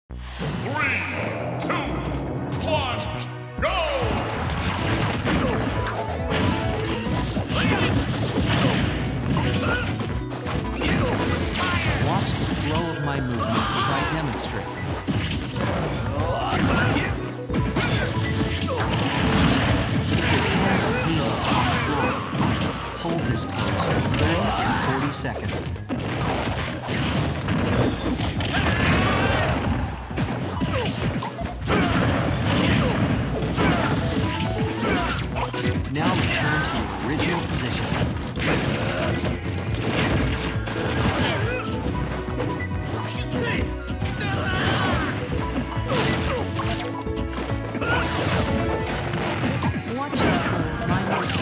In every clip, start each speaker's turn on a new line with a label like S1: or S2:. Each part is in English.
S1: Three, two, one, go!
S2: Watch the flow of my movements as I demonstrate. Heels on the floor. Hold this pose for 30 to 40 seconds. Now return to your original position.
S3: Watch the flow of my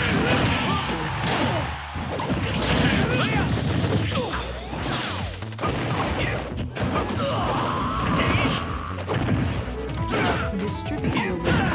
S3: movements. Distribute your weight in both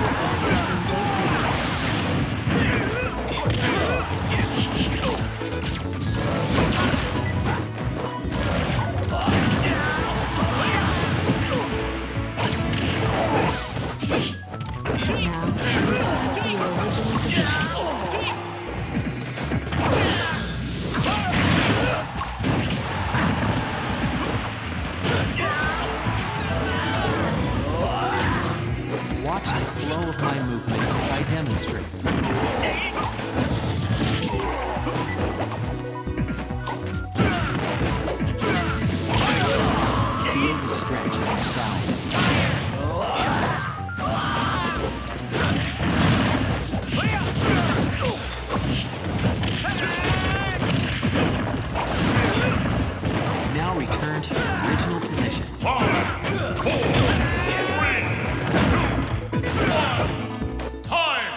S2: Watch the flow of my movements as I demonstrate. Feel the stretch at your side. Now return to your original position.
S1: 5, 4, 3, 2, 1, time!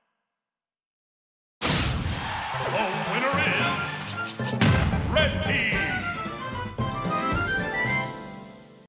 S1: The winner is Red Team!